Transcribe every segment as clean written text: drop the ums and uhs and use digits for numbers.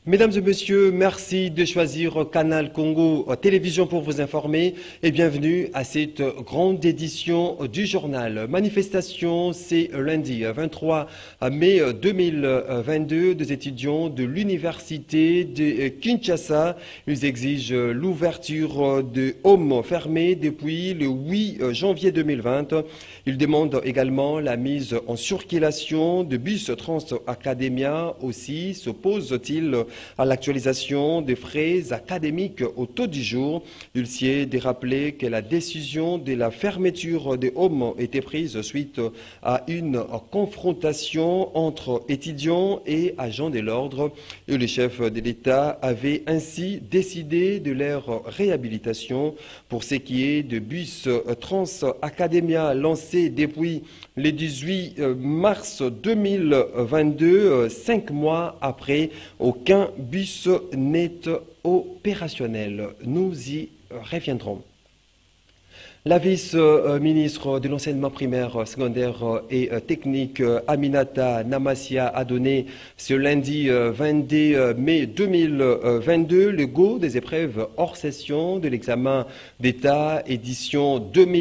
Mesdames et messieurs, merci de choisir Canal Congo Télévision pour vous informer et bienvenue à cette grande édition du journal. Manifestation, c'est lundi 23 mai 2022 des étudiants de l'université de Kinshasa. Ils exigent l'ouverture de homes fermés depuis le 8 janvier 2020. Ils demandent également la mise en circulation de bus Trans-Academia. Aussi s'opposent-ils à l'actualisation des frais académiques au taux du jour. Il s'y est de rappeler que la décision de la fermeture des homes était prise suite à une confrontation entre étudiants et agents de l'ordre. Et le chef de l'État avait ainsi décidé de leur réhabilitation. Pour ce qui est de bus Trans-Academia lancé depuis le 18 mars 2022, 5 mois après, aucun bus n'est opérationnel. Nous y reviendrons. La vice-ministre de l'enseignement primaire, secondaire et technique, Aminata Namassia, a donné ce lundi 22 mai 2022 le go des épreuves hors session de l'examen d'État édition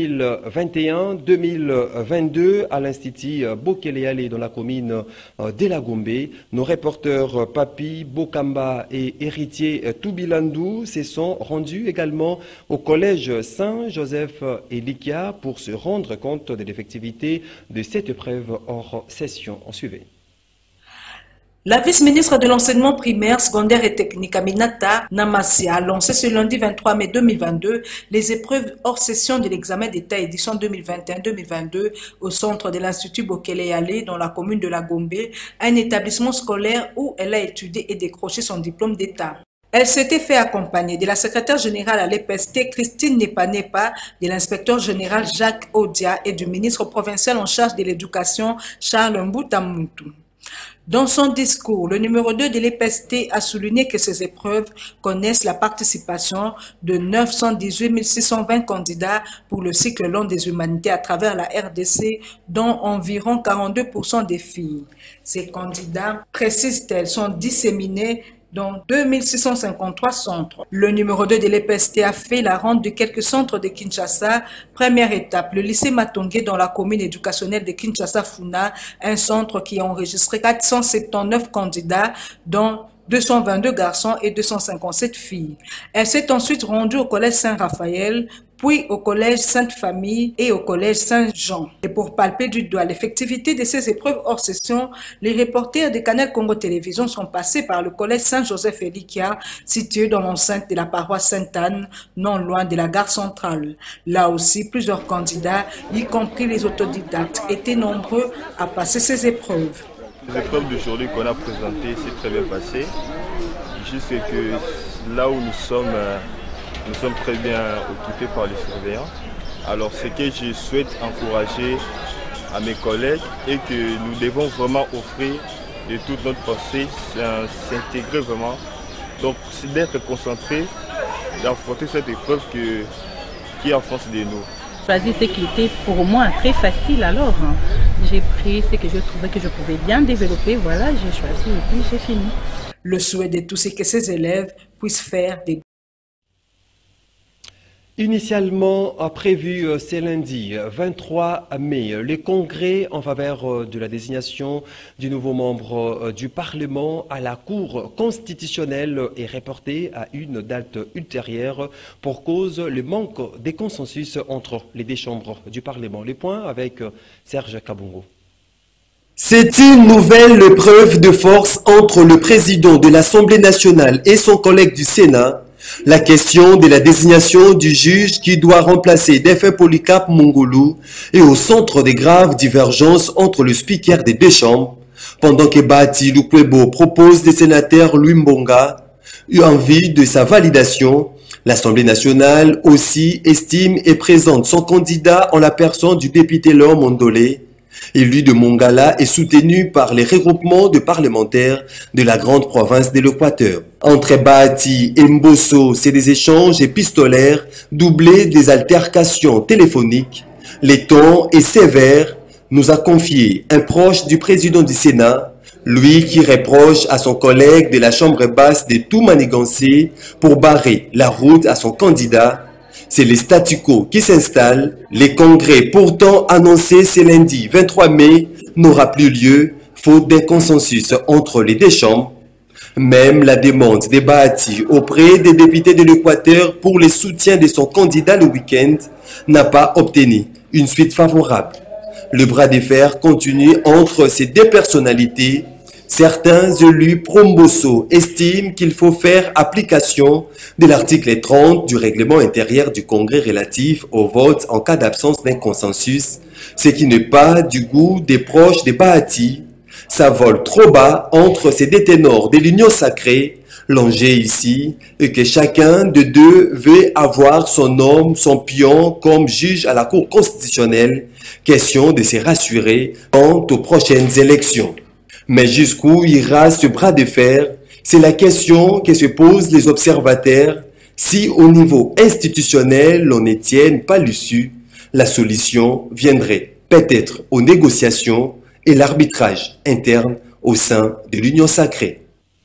2021-2022 à l'Institut Bokele dans la commune de la Gombe. Nos reporters Papi Bokamba et Héritier Toubilandou se sont rendus également au collège Saint-Joseph et Likia pour se rendre compte de l'effectivité de cette épreuve hors session. En suivez. La vice-ministre de l'enseignement primaire, secondaire et technique, Aminata Namassia, a lancé ce lundi 23 mai 2022 les épreuves hors session de l'examen d'État édition 2021-2022 au centre de l'Institut Bokele dans la commune de la Gombe, un établissement scolaire où elle a étudié et décroché son diplôme d'État. Elle s'était fait accompagner de la secrétaire générale à l'EPST, Christine Nepa, de l'inspecteur général Jacques Odia et du ministre provincial en charge de l'éducation, Charles Mboutamoutou. Dans son discours, le numéro 2 de l'EPST a souligné que ces épreuves connaissent la participation de 918 620 candidats pour le cycle long des humanités à travers la RDC, dont environ 42% des filles. Ces candidats, précisent-elles, sont disséminés dans 2653 centres. Le numéro 2 de l'EPST a fait la ronde de quelques centres de Kinshasa. Première étape, le lycée Matongé dans la commune éducationnelle de Kinshasa-Funa, un centre qui a enregistré 479 candidats, dont 222 garçons et 257 filles. Elle s'est ensuite rendue au collège Saint-Raphaël, puis au collège Sainte-Famille et au collège Saint-Jean. Et pour palper du doigt l'effectivité de ces épreuves hors session, les reporters de Canal Congo Télévision sont passés par le collège Saint-Joseph et Likia, situé dans l'enceinte de la paroisse Sainte-Anne, non loin de la gare centrale. Là aussi, plusieurs candidats, y compris les autodidactes, étaient nombreux à passer ces épreuves. Les épreuves d'aujourd'hui qu'on a présentées s'est très bien passées. Juste que là où nous sommes très bien occupés par les surveillants. Alors ce que je souhaite encourager à mes collègues est que nous devons vraiment offrir de toute notre pensée, s'intégrer vraiment. Donc c'est d'être concentré, d'affronter cette épreuve qui est en face de nous. Choisir ce qui était pour moi très facile alors. J'ai pris ce que je trouvais que je pouvais bien développer, voilà, j'ai choisi et puis j'ai fini. Le souhait de tous, c'est que ces élèves puissent faire des... Initialement prévu ce lundi 23 mai, le congrès en faveur de la désignation du nouveau membre du Parlement à la Cour constitutionnelle est reporté à une date ultérieure pour cause le manque de consensus entre les deux chambres du Parlement. Les points avec Serge Kabongo. C'est une nouvelle preuve de force entre le président de l'Assemblée nationale et son collègue du Sénat. La question de la désignation du juge qui doit remplacer Défé Polycarpe Mongolou est au centre des graves divergences entre le speaker des deux chambres, pendant que Bati Lukwebo propose des sénateurs Louis Mbonga en vue de sa validation. L'Assemblée nationale aussi estime et présente son candidat en la personne du député Léon Mondolé, élu de Mongala et soutenu par les regroupements de parlementaires de la grande province de l'Équateur. Entre Bahati et Mbosso, c'est des échanges épistolaires doublés des altercations téléphoniques. Le ton est sévère, nous a confié un proche du président du Sénat, Lui qui reproche à son collègue de la Chambre basse de tout manigancer pour barrer la route à son candidat. C'est le statu quo qui s'installe. Les congrès pourtant annoncés ce lundi 23 mai n'aura plus lieu, faute d'un consensus entre les deux chambres. Même la demande des Bahati auprès des députés de l'Équateur pour le soutien de son candidat le week-end n'a pas obtenu une suite favorable. Le bras de fer continue entre ces deux personnalités. Certains élus pro-Mbosso estiment qu'il faut faire application de l'article 30 du règlement intérieur du Congrès relatif au vote en cas d'absence d'un consensus, ce qui n'est pas du goût des proches des Bahati. Ça vole trop bas entre ces deux ténors de l'union sacrée. L'enjeu ici est que chacun de deux veut avoir son homme, son pion comme juge à la Cour constitutionnelle. Question de se rassurer quant aux prochaines élections. Mais jusqu'où ira ce bras de fer? C'est la question que se posent les observateurs. Si au niveau institutionnel on ne tienne pas l'issue, la solution viendrait peut-être aux négociations et l'arbitrage interne au sein de l'Union sacrée.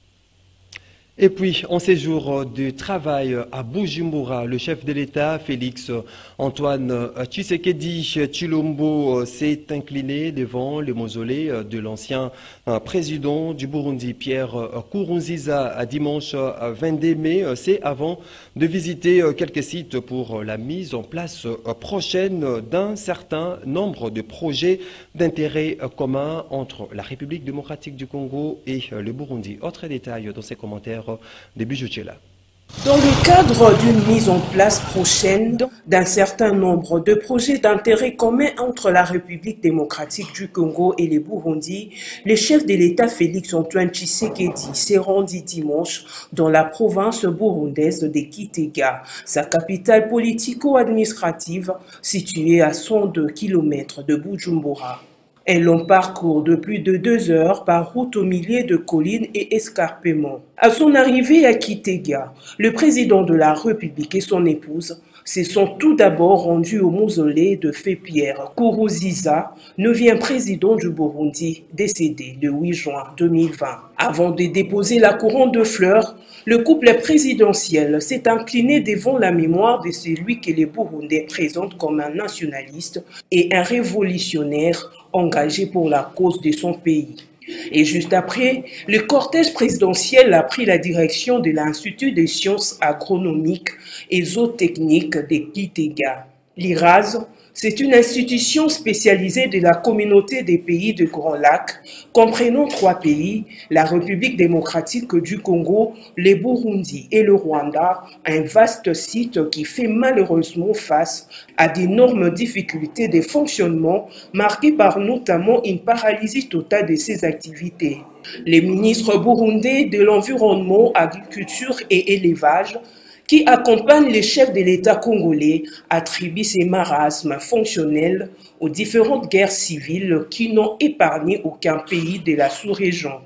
Et puis, en séjour de travail à Bujumbura, le chef de l'État, Félix Antoine Tshisekedi Tshilombo, s'est incliné devant le mausolée de l'ancien président du Burundi, Pierre Nkurunziza, dimanche 22 mai. C'est avant de visiter quelques sites pour la mise en place prochaine d'un certain nombre de projets d'intérêt commun entre la République démocratique du Congo et le Burundi. Autre détail dans ces commentaires de Bijoutchela. Dans le cadre d'une mise en place prochaine d'un certain nombre de projets d'intérêt commun entre la République démocratique du Congo et le Burundi, le chef de l'État Félix Antoine Tshisekedi s'est rendu dimanche dans la province burundaise de Kitega, sa capitale politico-administrative située à 102 km de Bujumbura. Un long parcours de plus de 2 heures par route au milieu de collines et escarpements. À son arrivée à Kitega, le président de la République et son épouse se sont tout d'abord rendus au mausolée de Feu Pierre Nkurunziza, 9e président du Burundi, décédé le 8 juin 2020. Avant de déposer la couronne de fleurs, le couple présidentiel s'est incliné devant la mémoire de celui que les Burundais présentent comme un nationaliste et un révolutionnaire engagé pour la cause de son pays. Et juste après, le cortège présidentiel a pris la direction de l'Institut des sciences agronomiques et zootechniques de Kitega. L'IRAZ, c'est une institution spécialisée de la communauté des pays du Grand Lac, comprenant 3 pays, la République démocratique du Congo, le Burundi et le Rwanda, un vaste site qui fait malheureusement face à d'énormes difficultés de fonctionnement, marquées par notamment une paralysie totale de ses activités. Les ministres burundais de l'environnement, agriculture et élevage, qui accompagne les chefs de l'État congolais, attribue ces marasmes fonctionnels aux différentes guerres civiles qui n'ont épargné aucun pays de la sous-région.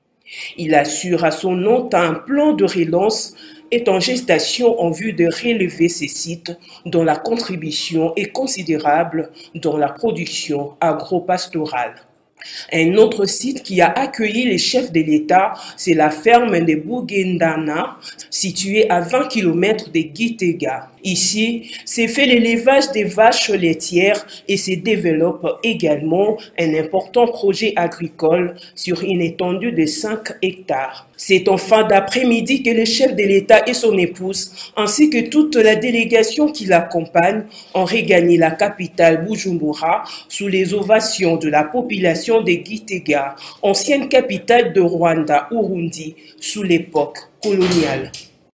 Il assure à son nom un plan de relance est en gestation en vue de relever ces sites dont la contribution est considérable dans la production agro-pastorale. Un autre site qui a accueilli les chefs de l'État, c'est la ferme de Bugendana, située à 20 km de Kitega. Ici, s'est fait l'élevage des vaches laitières et se développe également un important projet agricole sur une étendue de 5 hectares. C'est en fin d'après-midi que le chef de l'État et son épouse, ainsi que toute la délégation qui l'accompagne, ont regagné la capitale Bujumbura sous les ovations de la population de Kitega, ancienne capitale de Rwanda, Urundi, sous l'époque coloniale.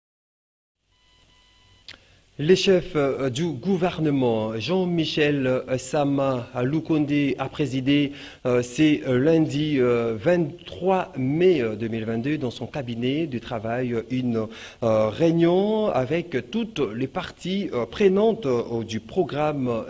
Le chef du gouvernement, Jean-Michel Sama Lukonde, a présidé ce lundi 23 mai 2022 dans son cabinet de travail une réunion avec toutes les parties prenantes du programme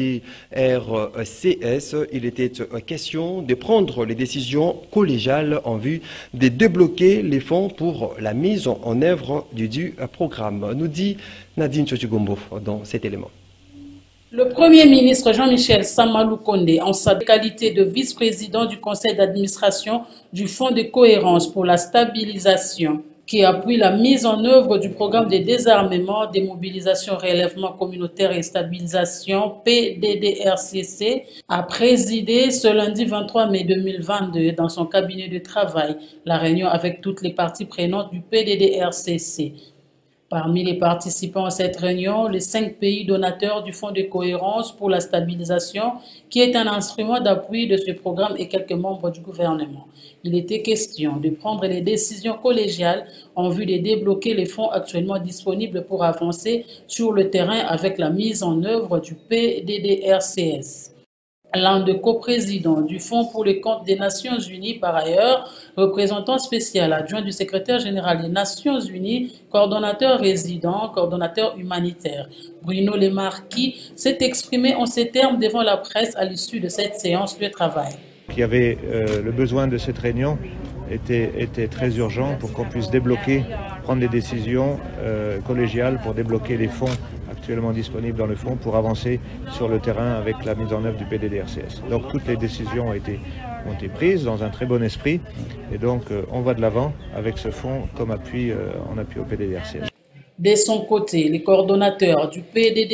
DDRCS. Il était question de prendre les décisions collégiales en vue de débloquer les fonds pour la mise en œuvre du programme, nous dit Nadine Chochugombo dans cet élément. Le Premier ministre Jean-Michel Samalou Condé, en sa qualité de vice-président du conseil d'administration du Fonds de cohérence pour la stabilisation, qui appuie la mise en œuvre du programme de désarmement, démobilisation, relèvement communautaire et stabilisation PDDRCC, a présidé ce lundi 23 mai 2022 dans son cabinet de travail la réunion avec toutes les parties prenantes du PDDRCC. Parmi les participants à cette réunion, les 5 pays donateurs du Fonds de cohérence pour la stabilisation, qui est un instrument d'appui de ce programme, et quelques membres du gouvernement. Il était question de prendre les décisions collégiales en vue de débloquer les fonds actuellement disponibles pour avancer sur le terrain avec la mise en œuvre du PDDRCS. L'un des coprésidents du Fonds pour les comptes des Nations Unies, par ailleurs, représentant spécial adjoint du secrétaire général des Nations Unies, coordonnateur résident, coordonnateur humanitaire, Bruno Lemarquis, s'est exprimé en ces termes devant la presse à l'issue de cette séance de travail. Le besoin de cette réunion était très urgent pour qu'on puisse prendre des décisions collégiales pour débloquer les fonds actuellement disponibles dans le fonds pour avancer sur le terrain avec la mise en œuvre du PDDRCS. Donc toutes les décisions ont été prises dans un très bon esprit et donc on va de l'avant avec ce fonds comme appui en appui au PDDRCS. De son côté, les coordonnateurs du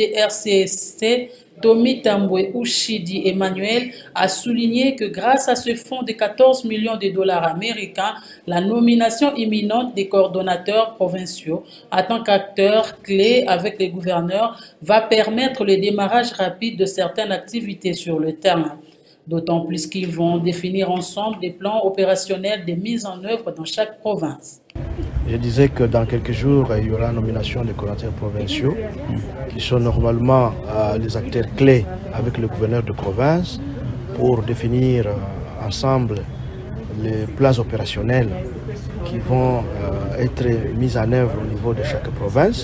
PDDRCS, Tommy Tambwe Ushidi Emmanuel, a souligné que grâce à ce fonds de 14 millions de dollars américains, la nomination imminente des coordonnateurs provinciaux en tant qu'acteurs clés avec les gouverneurs va permettre le démarrage rapide de certaines activités sur le terrain. D'autant plus qu'ils vont définir ensemble des plans opérationnels de mise en œuvre dans chaque province. Je disais que dans quelques jours, il y aura la nomination des coordonnateurs provinciaux qui sont normalement les acteurs clés avec le gouverneur de province pour définir ensemble les plans opérationnels qui vont être mis en œuvre au niveau de chaque province.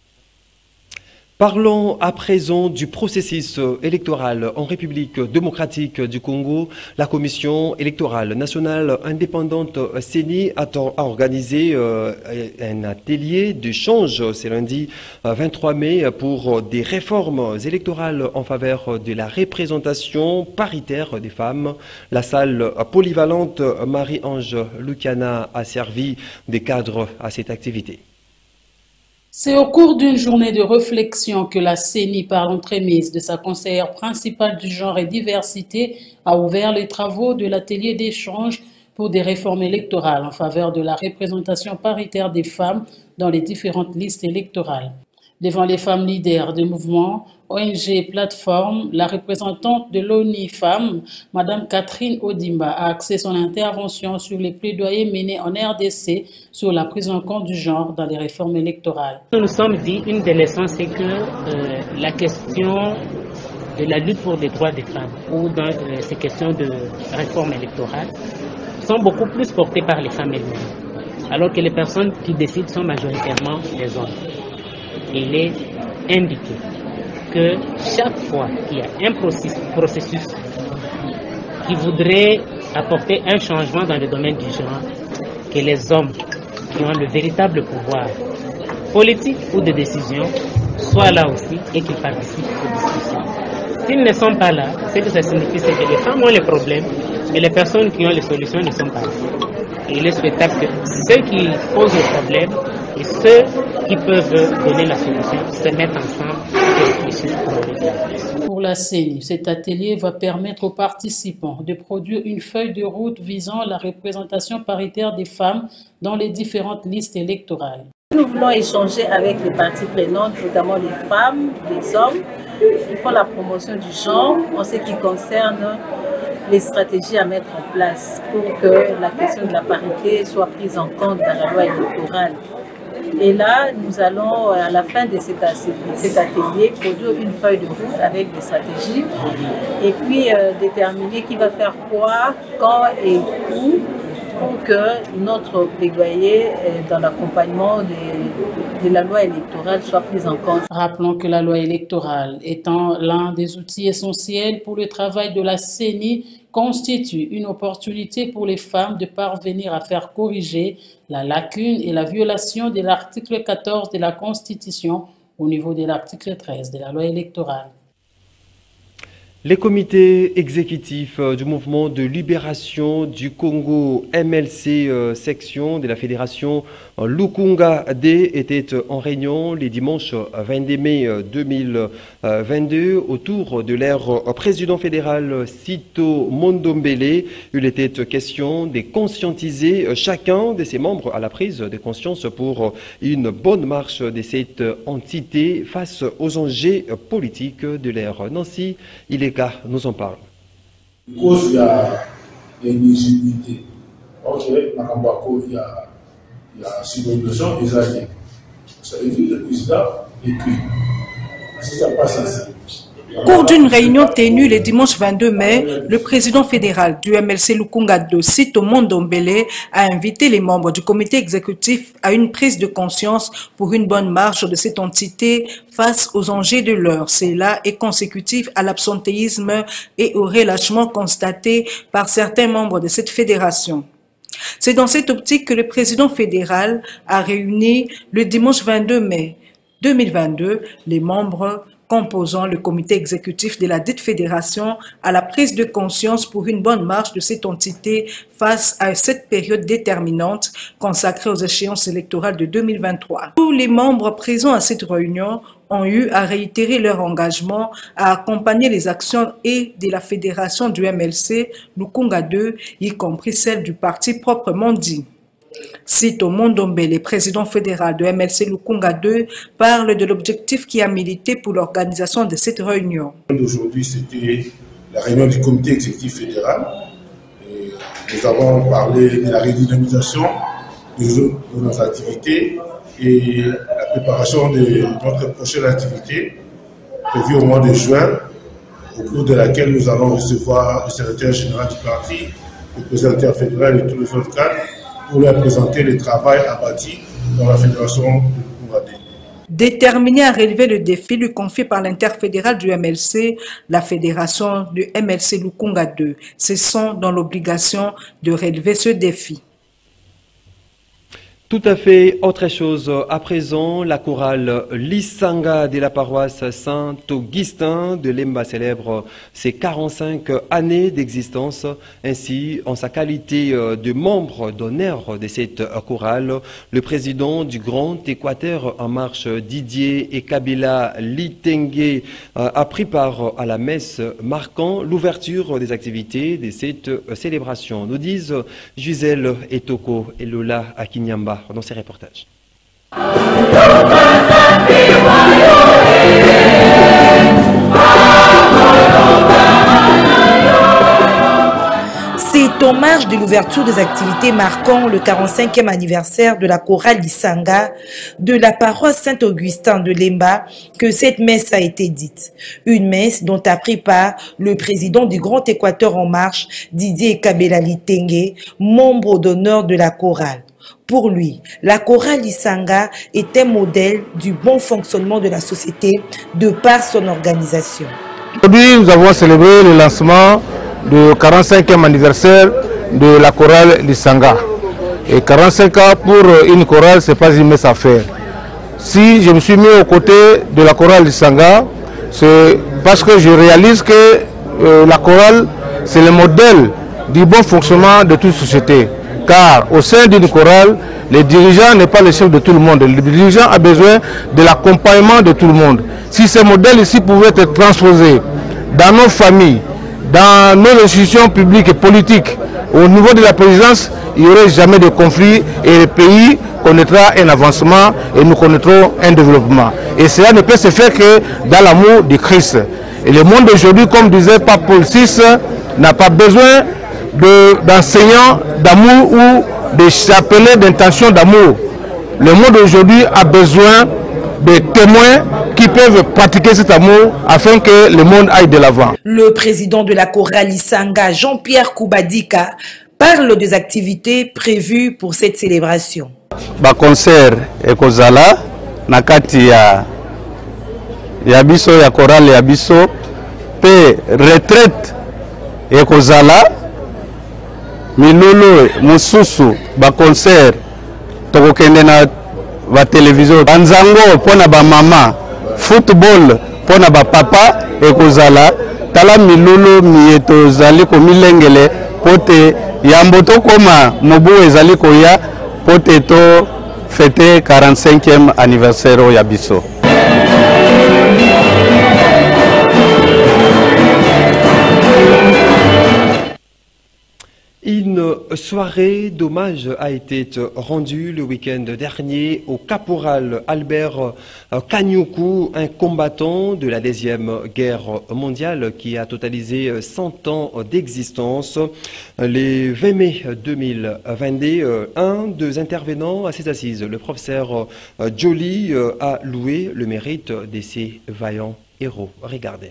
Parlons à présent du processus électoral en République démocratique du Congo. La Commission électorale nationale indépendante CENI a organisé un atelier d'échange ce lundi 23 mai pour des réformes électorales en faveur de la représentation paritaire des femmes. La salle polyvalente Marie-Ange Lucana a servi de cadre à cette activité. C'est au cours d'une journée de réflexion que la CENI, par l'entremise de sa conseillère principale du genre et diversité, a ouvert les travaux de l'atelier d'échange pour des réformes électorales en faveur de la représentation paritaire des femmes dans les différentes listes électorales. Devant les femmes leaders des mouvements, ONG et plateformes, la représentante de l'ONU Femmes, Mme Catherine Odimba, a axé son intervention sur les plaidoyers menés en RDC sur la prise en compte du genre dans les réformes électorales. Nous nous sommes dit, une des leçons, c'est que la question de la lutte pour les droits des femmes ou dans ces questions de réforme électorale sont beaucoup plus portées par les femmes elles-mêmes, alors que les personnes qui décident sont majoritairement les hommes. Il est indiqué que chaque fois qu'il y a un processus qui voudrait apporter un changement dans le domaine du genre, que les hommes qui ont le véritable pouvoir politique ou de décision soient là aussi et qu'ils participent aux discussions. S'ils ne sont pas là, ce que ça signifie, c'est que les femmes ont les problèmes, mais les personnes qui ont les solutions ne sont pas là. Et il est souhaitable que ceux qui posent le problème et ceux qui peuvent donner la solution se mettent ensemble et réfléchissent pour le. Pour la CENI, cet atelier va permettre aux participants de produire une feuille de route visant la représentation paritaire des femmes dans les différentes listes électorales. Nous voulons échanger avec les parties prenantes, notamment les femmes, les hommes, qui font la promotion du genre en ce qui concerne les stratégies à mettre en place pour que la question de la parité soit prise en compte dans la loi électorale. Et là, nous allons, à la fin de cet atelier, produire une feuille de route avec des stratégies et puis déterminer qui va faire quoi, quand et où, pour que notre plaidoyer dans l'accompagnement de la loi électorale soit pris en compte. Rappelons que la loi électorale étant l'un des outils essentiels pour le travail de la CENI, constitue une opportunité pour les femmes de parvenir à faire corriger la lacune et la violation de l'article 14 de la Constitution au niveau de l'article 13 de la loi électorale. Les comités exécutifs du mouvement de libération du Congo MLC section de la fédération Lukunga D étaient en réunion les dimanches 22 mai 2022 autour de leur président fédéral Sito Mondombele. Il était question de conscientiser chacun de ses membres à la prise de conscience pour une bonne marche de cette entité face aux enjeux politiques de l'ère. Nancy, nous en parle. Cause il y a inéligibilité. Ok, il y a subordination des alliés. Ça veut dire que le président écrit. Si ça passe ainsi. Au cours d'une réunion tenue le dimanche 22 mai, le président fédéral du MLC Lukunga de Sito Mondombele a invité les membres du comité exécutif à une prise de conscience pour une bonne marche de cette entité face aux enjeux de l'heure. Cela est consécutif à l'absentéisme et au relâchement constaté par certains membres de cette fédération. C'est dans cette optique que le président fédéral a réuni le dimanche 22 mai 2022 les membres composant le comité exécutif de la dite fédération à la prise de conscience pour une bonne marche de cette entité face à cette période déterminante consacrée aux échéances électorales de 2023. Tous les membres présents à cette réunion ont eu à réitérer leur engagement à accompagner les actions et de la fédération du MLC Lukunga 2, y compris celle du parti proprement dit. Sito Mondombele, président fédéral de MLC Lukunga 2, parle de l'objectif qui a milité pour l'organisation de cette réunion. Aujourd'hui, c'était la réunion du comité exécutif fédéral. Et nous avons parlé de la redynamisation de nos activités et la préparation de notre prochaine activité prévue au mois de juin, au cours de laquelle nous allons recevoir le secrétaire général du parti, le président fédéral et tous les autres cadres, pour leur présenter le travail abattu dans la fédération de Lukunga D. Déterminé à relever le défi lui confié par l'interfédéral du MLC, la fédération du MLC Lukunga 2 se sent dans l'obligation de relever ce défi. Tout à fait autre chose. À présent, la chorale Lisanga de la paroisse Saint-Augustin de Lemba célèbre ses 45 années d'existence. Ainsi, en sa qualité de membre d'honneur de cette chorale, le président du Grand Équateur en marche, Didier Kabila Litengue, a pris part à la messe marquant l'ouverture des activités de cette célébration. Nous disent Gisèle Etoko et Lola Akinyamba dans ces reportages. C'est hommage de l'ouverture des activités marquant le 45e anniversaire de la chorale Lisanga de la paroisse Saint-Augustin de Lemba que cette messe a été dite. Une messe dont a pris part le président du Grand Équateur en marche, Didier Kabila Litengue, membre d'honneur de la chorale. Pour lui, la chorale Lisanga est un modèle du bon fonctionnement de la société de par son organisation. Aujourd'hui, nous avons célébré le lancement du 45e anniversaire de la chorale Lisanga. Et 45 ans pour une chorale, ce n'est pas une messe à faire. Si je me suis mis aux côtés de la chorale Lisanga, c'est parce que je réalise que la chorale, c'est le modèle du bon fonctionnement de toute société. Car au sein d'une chorale, le dirigeant n'est pas le chef de tout le monde. Le dirigeant a besoin de l'accompagnement de tout le monde. Si ce modèle ici pouvait être transposé dans nos familles, dans nos institutions publiques et politiques, au niveau de la présidence, il n'y aurait jamais de conflit et le pays connaîtra un avancement et nous connaîtrons un développement. Et cela ne peut se faire que dans l'amour du Christ. Et le monde d'aujourd'hui, comme disait Pape Paul VI, n'a pas besoin d'enseignants d'amour ou de chapelets d'intention d'amour. Le monde aujourd'hui a besoin de témoins qui peuvent pratiquer cet amour afin que le monde aille de l'avant. Le président de la chorale Lisanga, Jean-Pierre Koubadika, parle des activités prévues pour cette célébration. Ba concert ekozala nakati ya biso ya chorale ya biso pe retraite ekozala milolo mususu ba concert tokokende na ba télévision banzango pona ba mama football pona ba papa ekozala tala milulu mieto zali ko milengele pote yamboto koma mobu ezali ko ya pote to fêter 45e anniversaire ya biso. Une soirée d'hommage a été rendue le week-end dernier au caporal Albert Kanyuku, un combattant de la Deuxième Guerre mondiale qui a totalisé 100 ans d'existence. Le 20 mai 2022, un des intervenants à ces assises, le professeur Joly, a loué le mérite de ces vaillants héros. Regardez.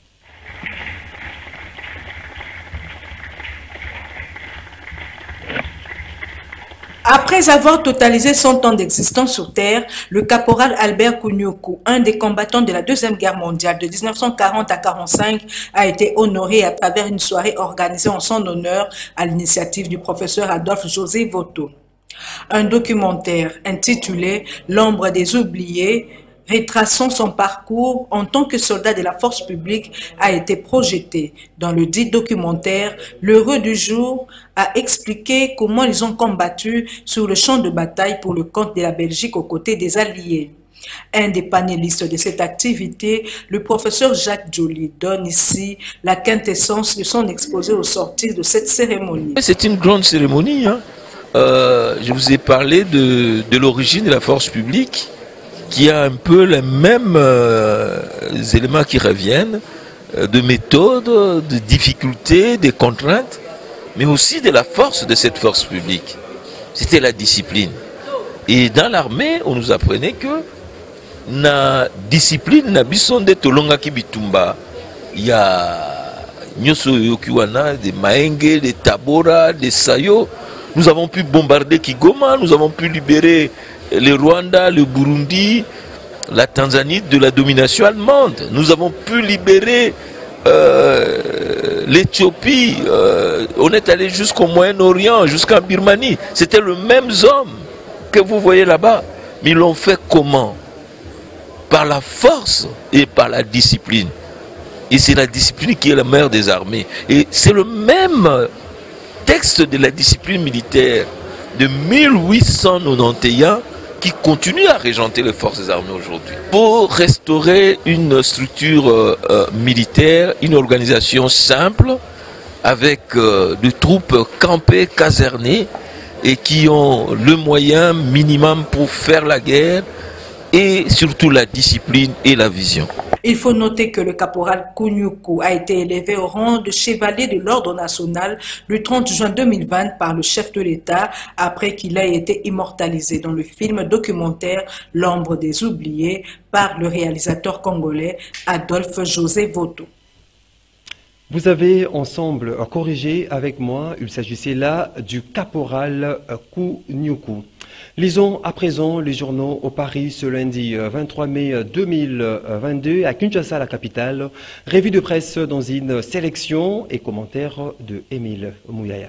Après avoir totalisé 100 ans d'existence sur Terre, le caporal Albert Kanyuku, un des combattants de la Deuxième Guerre mondiale de 1940 à 1945, a été honoré à travers une soirée organisée en son honneur à l'initiative du professeur Adolphe José Voto. Un documentaire intitulé « L'ombre des oubliés » retraçant son parcours en tant que soldat de la force publique a été projeté. Dans le dit documentaire, l'heureux du jour a expliqué comment ils ont combattu sur le champ de bataille pour le compte de la Belgique aux côtés des Alliés. Un des panélistes de cette activité, le professeur Jacques Joly, donne ici la quintessence de son exposé au sortir de cette cérémonie. C'est une grande cérémonie. Je vous ai parlé de l'origine de la force publique, qui a un peu les mêmes éléments qui reviennent, de méthodes, de difficultés, des contraintes, mais aussi de la force de cette force publique. C'était la discipline. Et dans l'armée, on nous apprenait que la discipline n'a bison de tolonga ki bitumba. Il y a Nyoso Yokiwana, des Maenge, des Tabora, des Sayo. Nous avons pu bombarder Kigoma, nous avons pu libérer le Rwanda, le Burundi, la Tanzanie de la domination allemande. Nous avons pu libérer l'Éthiopie. On est allé jusqu'au Moyen-Orient, jusqu'en Birmanie. C'était le même homme que vous voyez là-bas. Mais ils l'ont fait comment? Par la force et par la discipline. Et c'est la discipline qui est la mère des armées. Et c'est le même texte de la discipline militaire de 1891 qui continue à régenter les forces armées aujourd'hui. Pour restaurer une structure militaire, une organisation simple, avec des troupes campées, casernées, et qui ont le moyen minimum pour faire la guerre, et surtout la discipline et la vision. Il faut noter que le caporal Kanyuku a été élevé au rang de chevalier de l'Ordre national le 30 juin 2020 par le chef de l'État après qu'il ait été immortalisé dans le film documentaire L'ombre des oubliés par le réalisateur congolais Adolphe José Voto. Vous avez ensemble corrigé avec moi, il s'agissait là du caporal Kanyuku. Lisons à présent les journaux au Paris ce lundi 23 mai 2022 à Kinshasa, la capitale. Revue de presse dans une sélection et commentaires de Émile Mouyaya.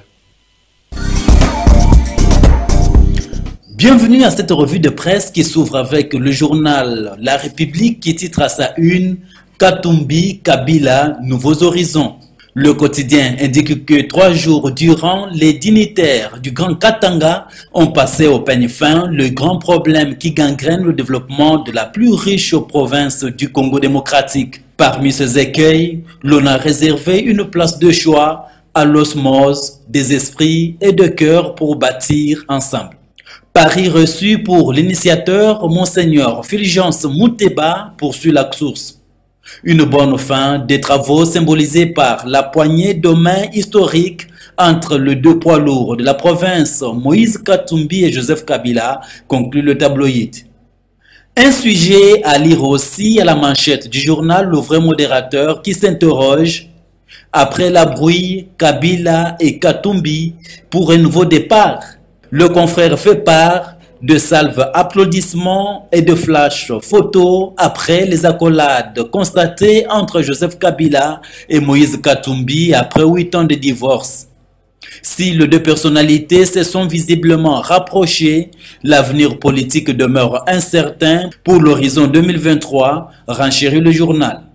Bienvenue à cette revue de presse qui s'ouvre avec le journal La République qui titre à sa une « Katumbi, Kabila, nouveaux horizons ». Le quotidien indique que 3 jours durant, les dignitaires du Grand Katanga ont passé au peigne fin le grand problème qui gangrène le développement de la plus riche province du Congo démocratique. Parmi ces écueils, l'on a réservé une place de choix à l'osmose des esprits et de cœurs pour bâtir ensemble. Pari reçu pour l'initiateur, Monseigneur Fulgence Mouteba poursuit la source. Une bonne fin des travaux symbolisés par la poignée de main historique entre les deux poids lourds de la province, Moïse Katumbi et Joseph Kabila, conclut le tabloïd. Un sujet à lire aussi à la manchette du journal Le Vrai Modérateur qui s'interroge « Après la brouille, Kabila et Katumbi pour un nouveau départ ». Le confrère fait part de salves applaudissements et de flash photos après les accolades constatées entre Joseph Kabila et Moïse Katumbi après 8 ans de divorce. Si les deux personnalités se sont visiblement rapprochées, l'avenir politique demeure incertain pour l'horizon 2023, renchérit le journal.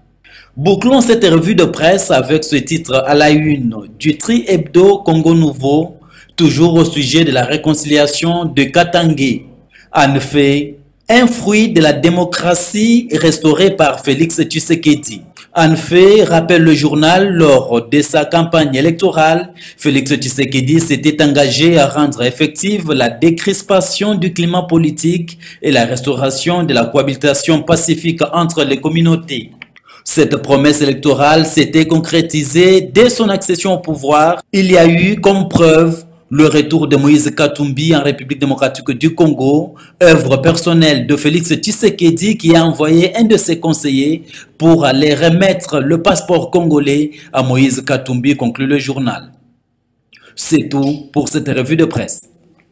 Bouclons cette revue de presse avec ce titre à la une du Tri Hebdo Congo Nouveau, toujours au sujet de la réconciliation de Katangé. En effet, un fruit de la démocratie restauré par Félix Tshisekedi. En fait, rappelle le journal, lors de sa campagne électorale, Félix Tshisekedi s'était engagé à rendre effective la décrispation du climat politique et la restauration de la cohabitation pacifique entre les communautés. Cette promesse électorale s'était concrétisée dès son accession au pouvoir. Il y a eu comme preuve le retour de Moïse Katumbi en République démocratique du Congo, œuvre personnelle de Félix Tshisekedi qui a envoyé un de ses conseillers pour aller remettre le passeport congolais à Moïse Katumbi, conclut le journal. C'est tout pour cette revue de presse.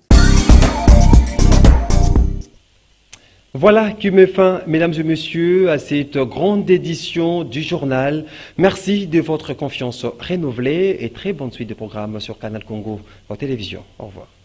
Voilà qui met fin, mesdames et messieurs, à cette grande édition du journal. Merci de votre confiance renouvelée et très bonne suite de programmes sur Canal Congo en télévision. Au revoir.